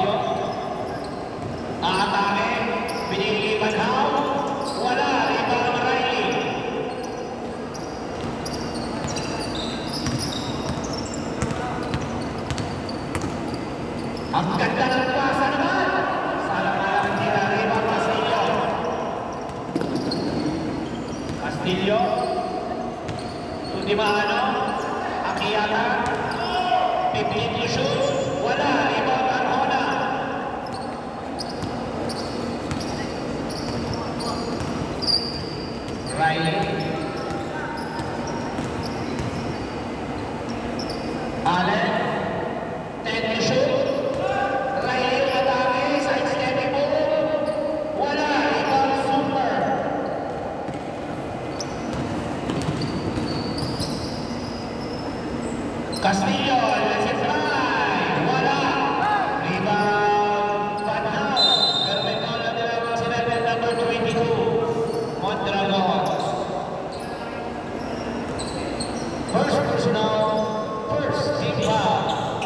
Aatake, pinili Banhaw, wala, rebound Riley. Ang ganda ng pasa naman. Sana parang tira rebound Castillo. Castillo. Tudimano. Akiyata. 15 to shoot. Wala, rebound Arjona. Riley. Allen. 10 to shoot. Riley atake, side stepping move. Wala, rebound Super. Castillo, let's it fly. Wala. Rebound Banhaw. Pero may kaulan nila mga sinabit number 22. Mondragon. First personal, first team foul.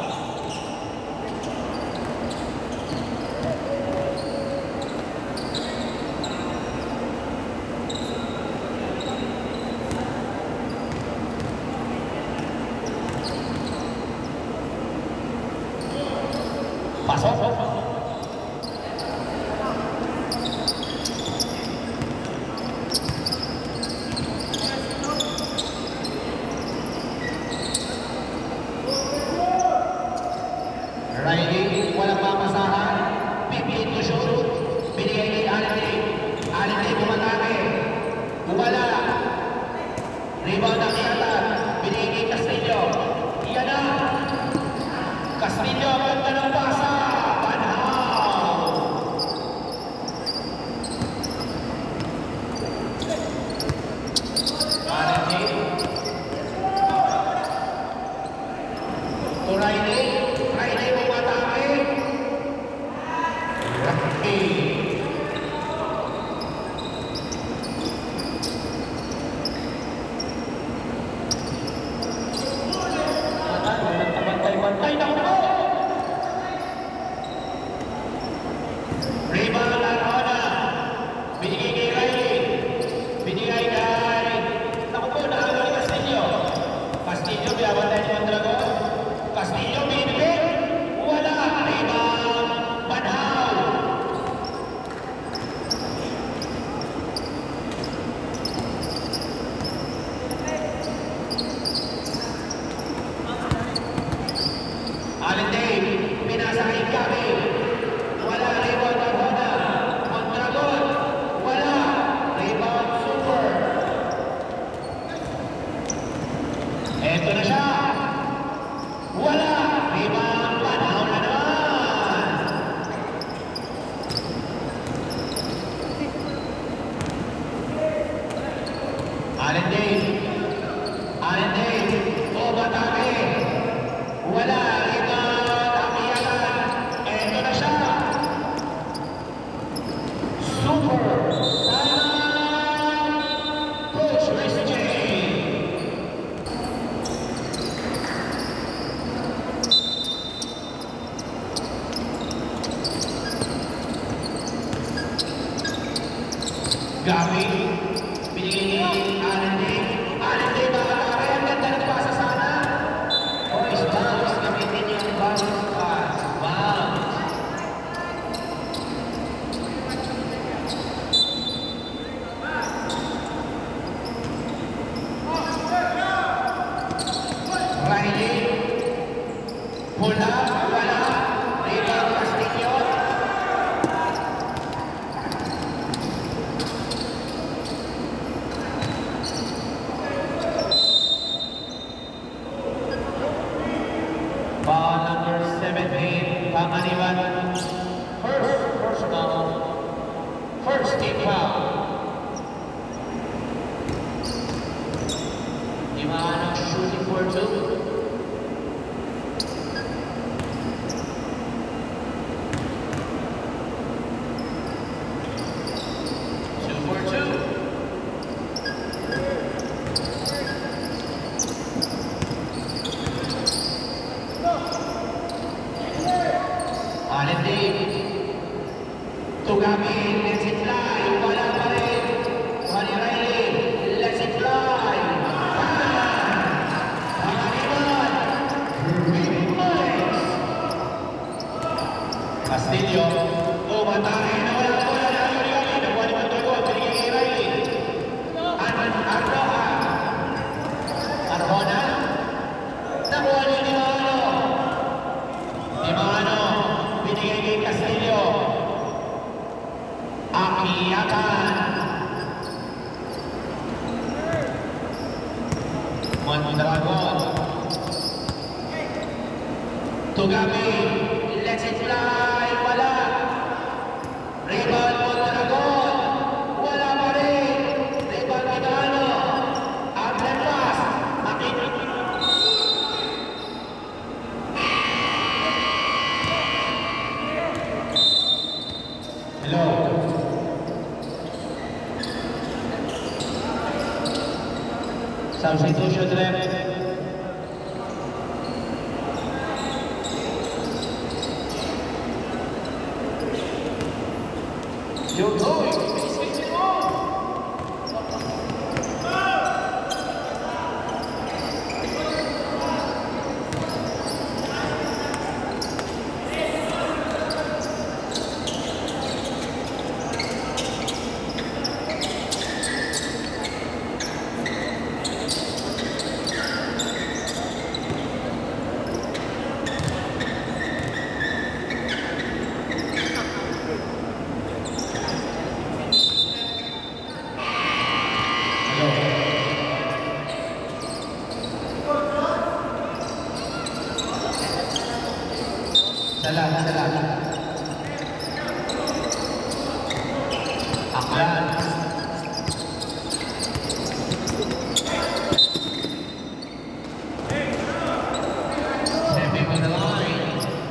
Pasok. Riley, walang mamasahan. 15 to shoot. Binigay kay Allen. Allen bumatake. Wala. Rebound na kiyata. Binigay kay Castillo. Iyan na. Castillo, ang ganda ng pasa. Banhaw. Allen. To Riley. Riley bumatake. Rocky. Bantay na ako. Rebound Arjona. Binigay kay Riley. Binigay kay... Naku po, nakagawa ni Castillo. Castillo, binabantay ni Mondragon. Castillo, binigay. Wala. Rebound Banhaw. Allen Dave, pinasa kay Gabi. Wala, rebound Arjona. Mondragon. Wala. Rebound Super. Eto na siya. Wala. Rebound Banhaw na naman. Allen Dave. Allen Dave. O batake. Wala. Rebound Akiyatan. Eto na siya. Super. Coach Chris J. Gabi. Binigay ni Allen Dave. Allen Dave, bakatake. Ang ganda ng pasa sana. Boys, bounce. Gamitin yung bounce pass. Bounce. Riley. Pula. Wala. Rebound Castillo. Foul number 17, Pangaliwan. First personal, first team foul. Dimano shooting for two. Allen Dave. Tugami, let's it fly. Wala pa rin. Juan Riley, let's it fly. Pangaliman. Big points. Castillo. Tumatay na wala po na Riley. Nakuha ni Mantugo. Binigay kay Riley. Arjona. Nakuha ni Dimano. Dimano. Binigay kay Castillo. Akiyakan. Mondragon. Tugami. Let's it fly. Wala. Rebound Mondragon. Wala pa rin. Rebound Midano. Outlet pass. Hello. Substitution left. You're going. Salam. Aklan. Stepping on the line.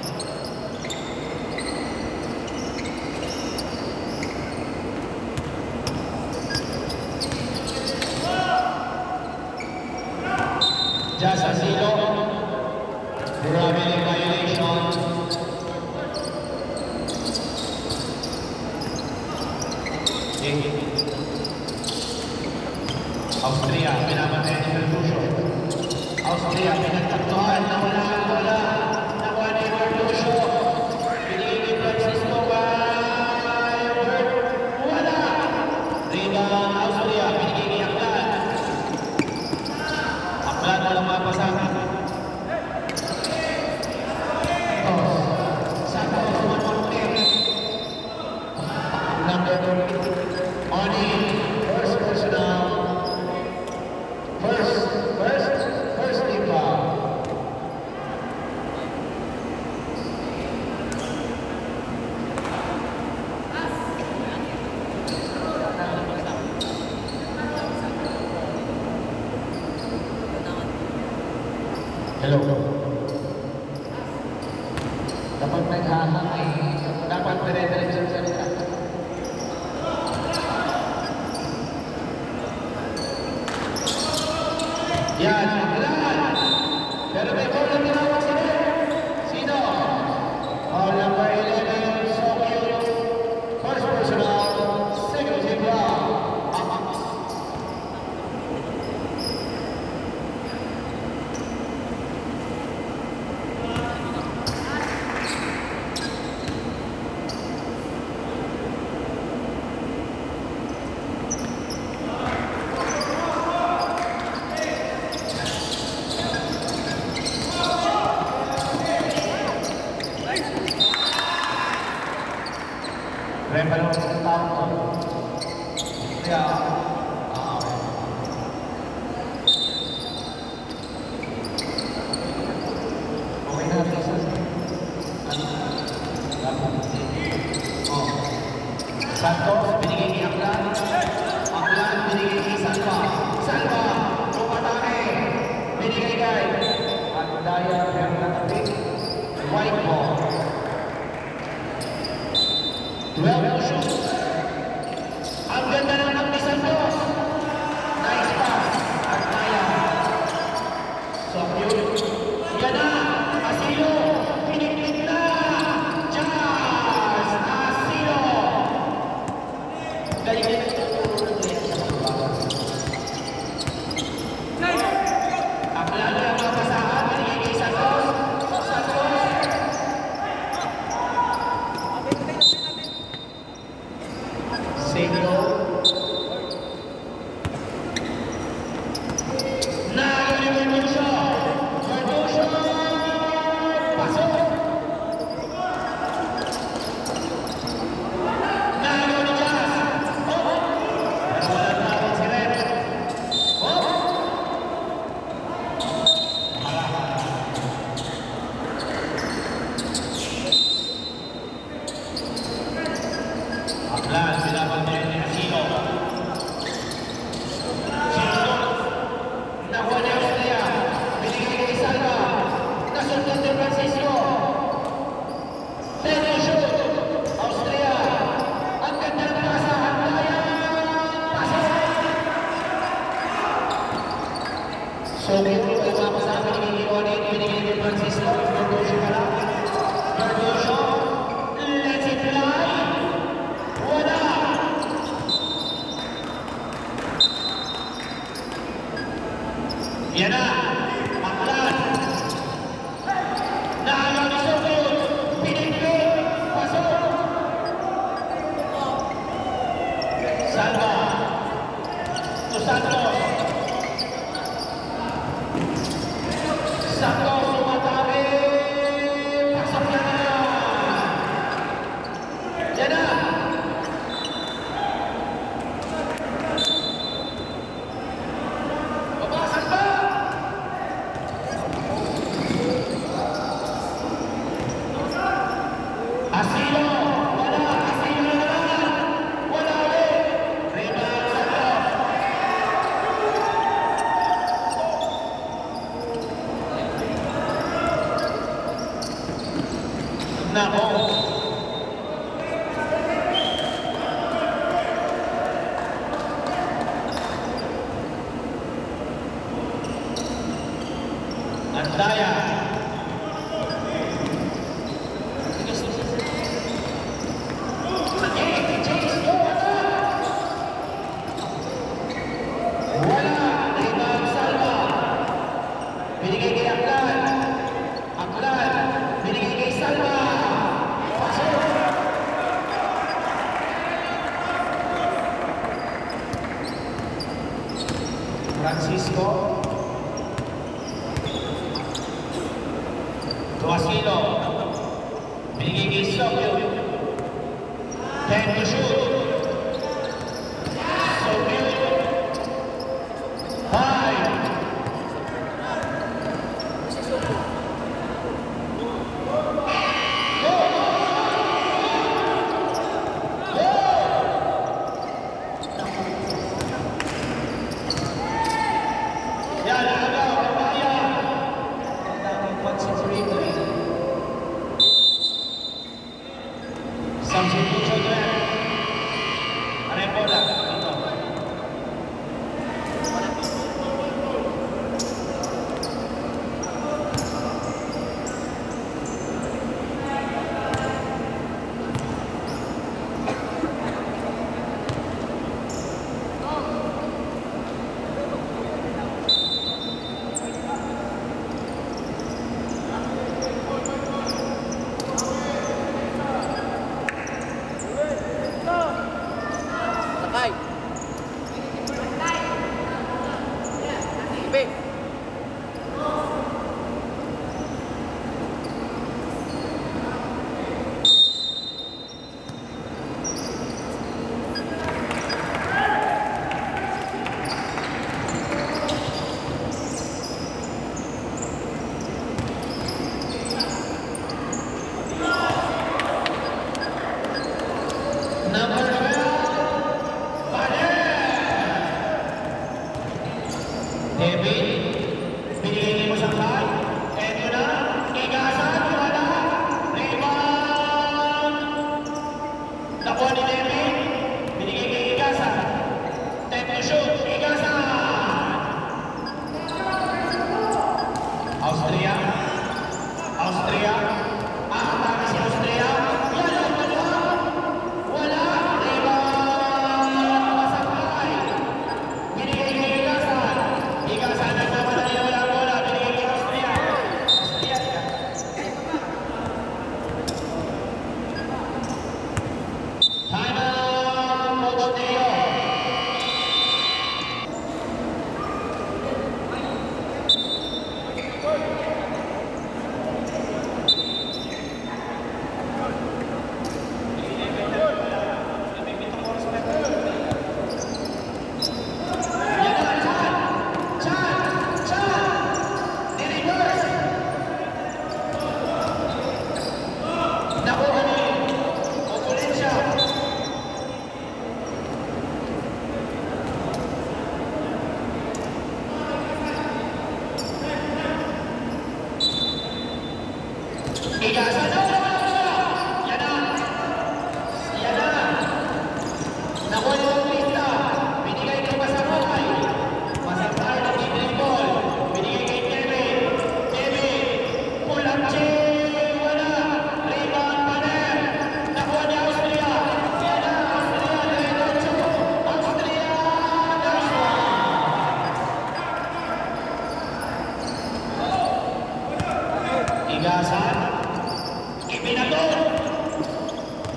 Just Asilo. Grabbing violation. Austria, pinamatay ni Berlusio. Austria, pinagtaktuhan na wala. Nakuha ni Berlusio. Pinigil ni Francisco Bayern. Wala. Rebound Austria, pinigil ni Aklan. Aklan walang mapasakan. Santos, number 2. Oni, first personal. First team foul. Hello. Dapat naghahang dapat dire-diretso sa salita. Yan, Aklan. Pero may goal na tinawag sila. Sino? Foul number 11, so cute. First personal, second team foul. Rebalong ng tao ko. Kaya, okay na rin sa Santos, binigay kay Aklan. Aklan, binigay kay Salva. Salva, tumatake. Binigay kay Andaya, pero natapik. White ball. 12 to shoot. Ang ganda ng ni Santos. Nice pass. At kaya. So cute. Yan na. Asilo. Piniklik na. Diyan. Sergio. Nalo ni Marcosio. Marcosio. Pasok. Nalo ni Jazz. Oh. Pero wala tawag si Red. Oh. Aklan, sinabang din ni Asino. Nakuha ni Austria. Binigay kay Salva. Nasundan ni Francisco. Then you shoot. Austria. Ang ganda ng pasa. Handayan. Pasok. So, ito yung mapasa. Binigay ni Francisco. Marcosio pala. Marcosio. Let's it fly. Wala. Yan na. Aklan. Naano ni Sokyo. Pinipit. Pasok. Salva. To Santos. Santos tumatake. Pasok na. Yan na. Babasag ba? Asilo. Wala. Asilo na naman. Wala ulit. Rebound Santos. Nako. Andaya. Wala. Rebound Salva. Binigay kay Aklan. Aklan. Binigay kay Salva. Pasok. Francisco. Tuasilo. Binigay kay Sokyo. Time to shoot. Sokyo. 5. Go! Go! Yan, agaw, kapaya. Ang daming concentrator. Substitution na. Ano yung bola? Dito. Sakay. Ibe. Number 12. David, binigay mo sa kay. And yun na, Igasan, wala. Rebound. Nakuha ni David, binigay kay Igasan. Time to shoot, Igasan. Austria. Austria. Aatake si Austria. Wala, wala. Wala.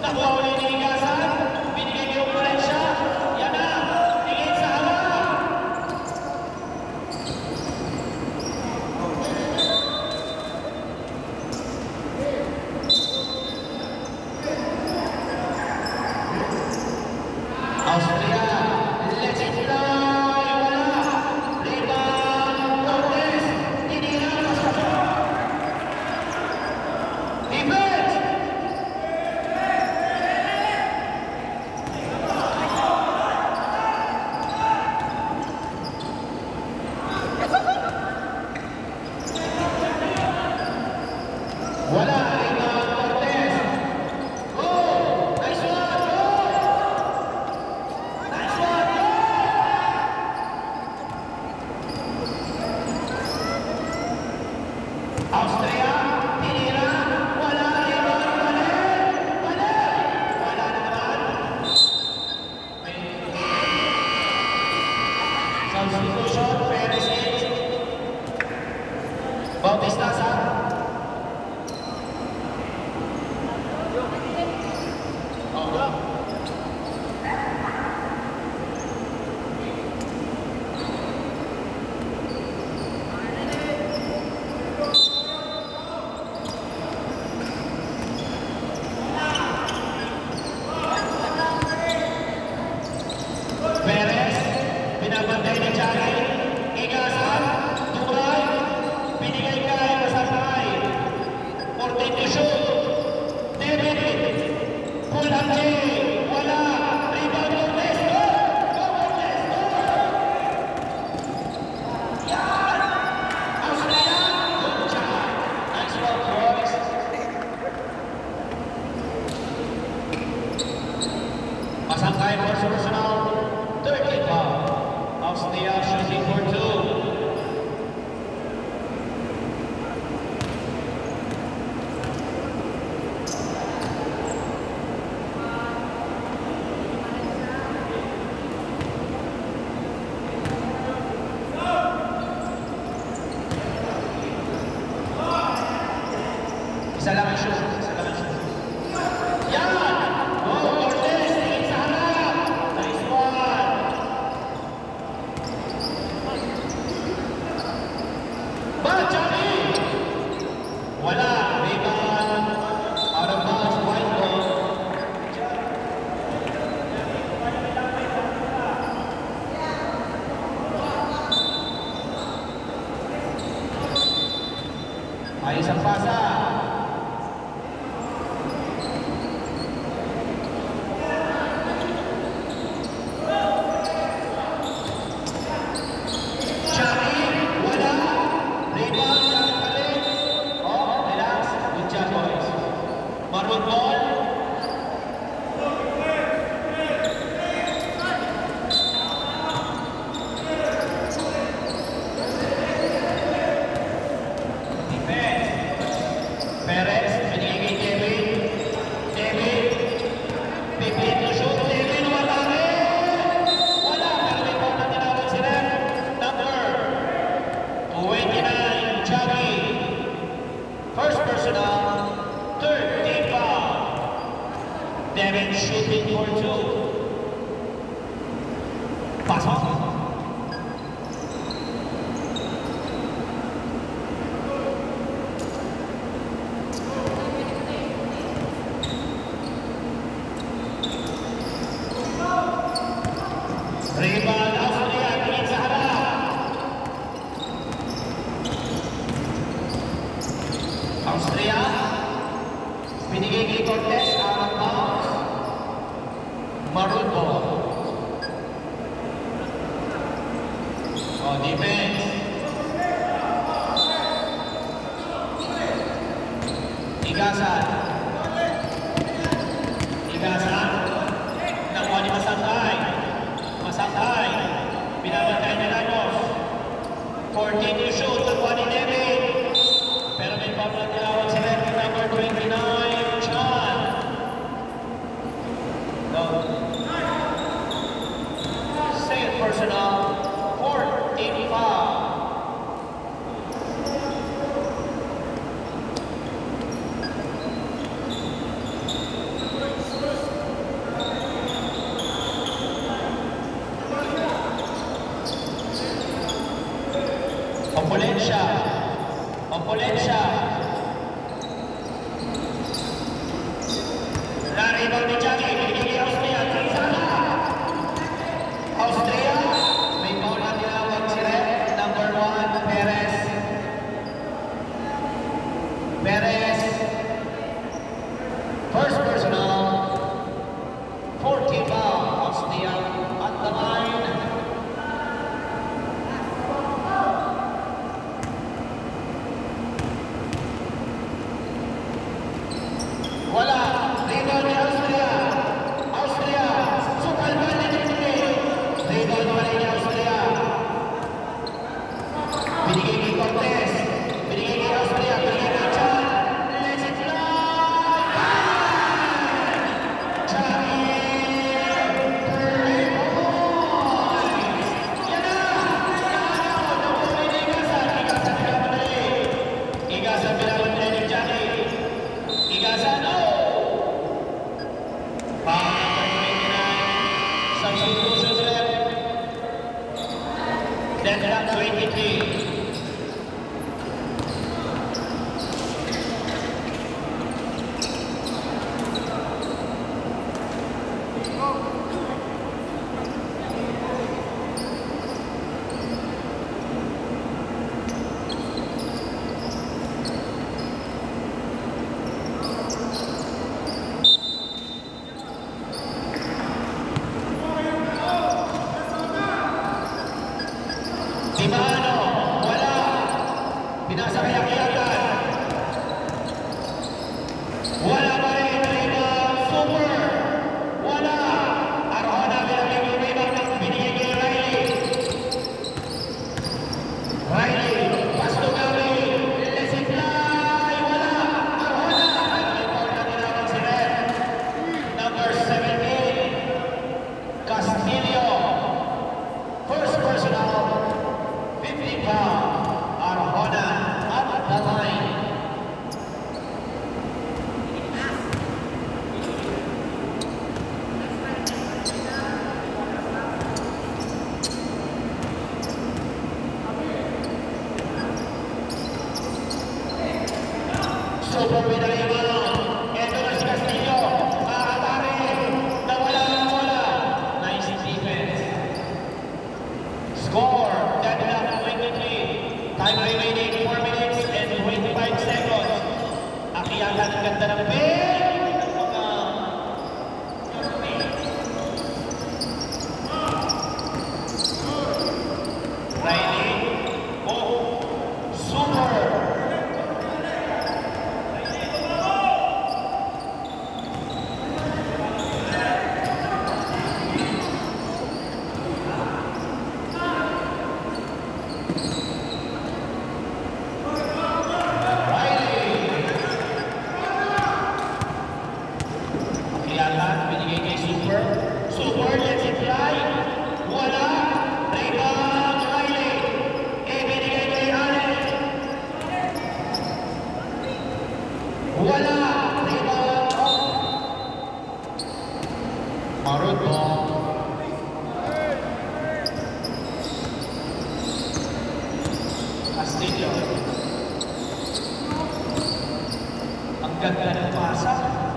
Nakuha uli ni Igasan. Binigay niyo pa rin siya. Yan na. Tingin sa hawak. Austria. Let's it fly. Wala. Rebound. Cortez. Tinira. Defense. Wala. Rebound. Cortez. Go. Nice one. Go. Nice one. Go. Austria. Tinira. Wala. Rebound. Wala. Wala na naman. Substitution. Perez in. Bautista sa. Perez, pinabantay ni Chari. Igasan, Dubai, binigay kay Masakay. 14 to shoot. David, Kulham J, wala. Rebound Cortez, go! Go Cortez, go! Yan! Austria, good job. Nice one, boys. Masakay for personal. 30 foul. Austria shooting for 2. Isa lang ang shoot. Isa lang ang shoot. Yan! Go, Cortez! Tingin sa harap! Nice one! Bachani! Wala. Rebound. Out of bounds. White ball. Ay isang pasa. Chari, wala. Rebound, Chari pa rin. Oh, relax. Good job, boys. Maroon ball. Defense. Perez, binigay kay Kevin. Kevin. Pipin to shoot. Kevin, wala rin. Wala. Pero may ball na tinawag si Rem. Number 29, Chari. First personal, 30 foul. Devin shooting for 2. Pasok. Rebound, Austria, tingin sa harap. Austria, binigay kay Cortez, out of bounds. Maroon ball. Oh, defense. Igasan. Igasan. Nakuha ni Masakay. Masakay. Binabantay ni Ramos. 14 to shoot. Nakuha ni David. Pero may foul na tinawag si number 29, John. No. Second personal, 14 foul. Opolensya. Opolensya. Na-rebound ni Jackie. Binigay kay Austria. Trizana. Austria. May foul na tinawag si Rep. Number 1, Perez. Perez. First personal. 40 foul. Austria at the line. Wala. Rebound ni Austria. Austria. Sukal ba ni Jimmy? Rebound pa rin ni Austria. Binigay kay Cortez. Binigay kay Austria. Binigay kay Chan. Let's it fly! Jackie! Yan na! Nakuha ni Igasan. Igasan nagkamadali. Igasan pinapantay ni Jackie. Igasan, no! Foul number 29. Substitutions left. Deadlock 23. Timano, wala. Pinasa kay Akiatan. Wala pa rin. Rebound, Super. Wala. Arjona binigay yung rebound. Binigay kay Riley. Riley, pass to Gabi. Let's it fly. Wala. Arjona. Ay, may foul na tinawag si Red. Number 17. Castillo. First personal. 50 pound, Arjona at the line. Super with a rebound. Ito na si Castillo. Makakatari. Nawala ng bola. Nice defense. Score. Deadlock 23. Time remaining 4 minutes and 25 seconds. Akiatan ang ganda ng pin. Riley. Oh. Super. Binigay kay Super. Super, let's it fly. Wala. Rebound, Riley. Binigay kay Allen. Wala. Rebound, Maruto. Castillo. Ang ganda ng pasa.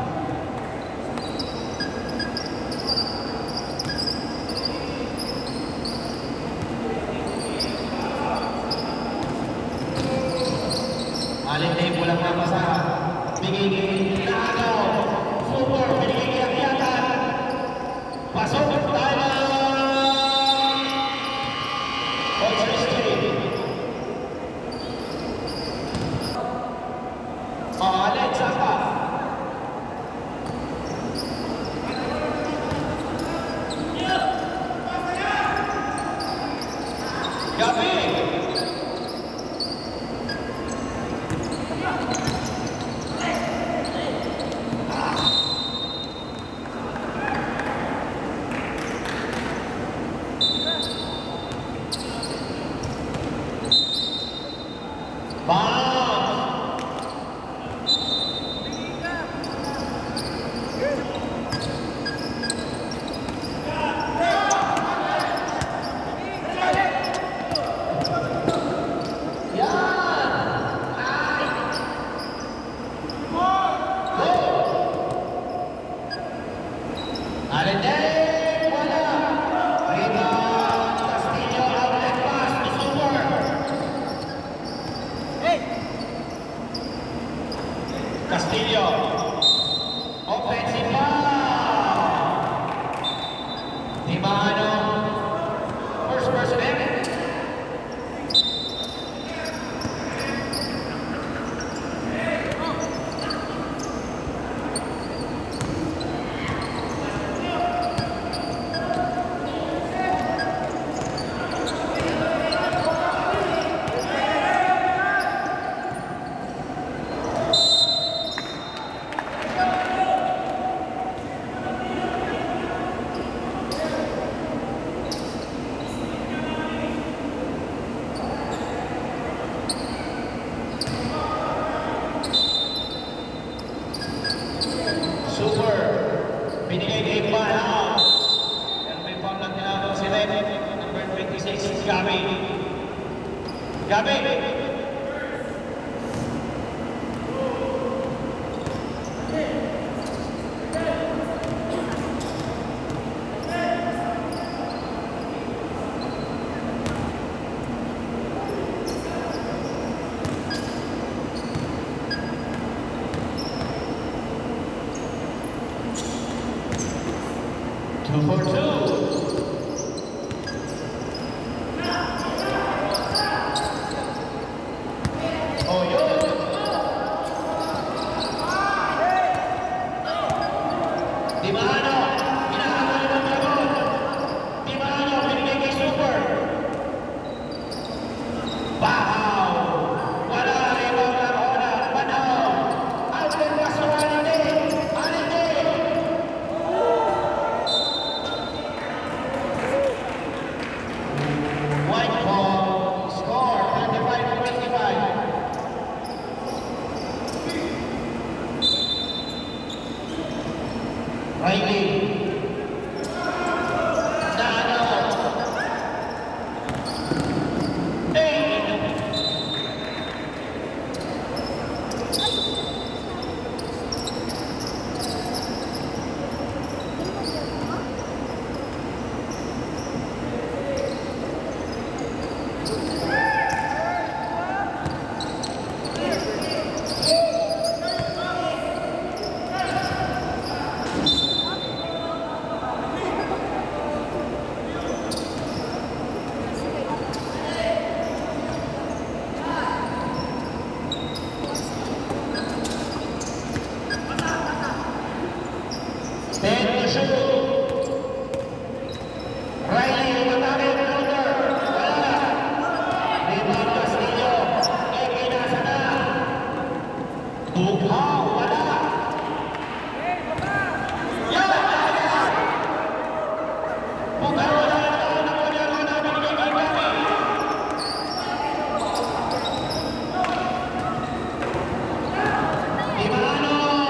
Alin na yung walang mapasahan. Bigay kay Nagaw. Super. Binigay kay Akiatan. Pasok. Alendek, wala. Rebound, Castillo, outlet pass to Super. Castillo. Offensive foul. Dimano. First person in. Super. Binigay kay Barhouse. Pero may foul lang tinawag si Red. Number 26, Gabi. Gabi. Two for two. Oh, yun. Dimano. Hinahabol ng dragon. Dimano, binigay kay Super. Bahaw. Wala, rebound ng Ona. Banaw. Outlet pass to Alinde. Alinde. White ball, score 35-25. Riley. Dano. Ten to shoot. Riley, matake, counter. Wala. Rebound, Castillo. Eke, nasa na. Bughaw, wala. Yan! Bughaw, wala. Nakuha ko na binigay kay Gabi. Dimano.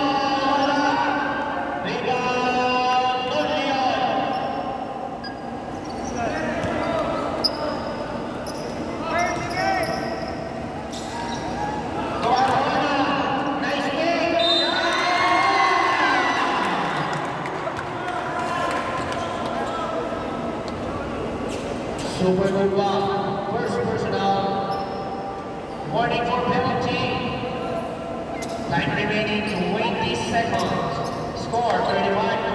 Super good block. First personal. Warning for penalty. Time remaining 20 seconds. Score 35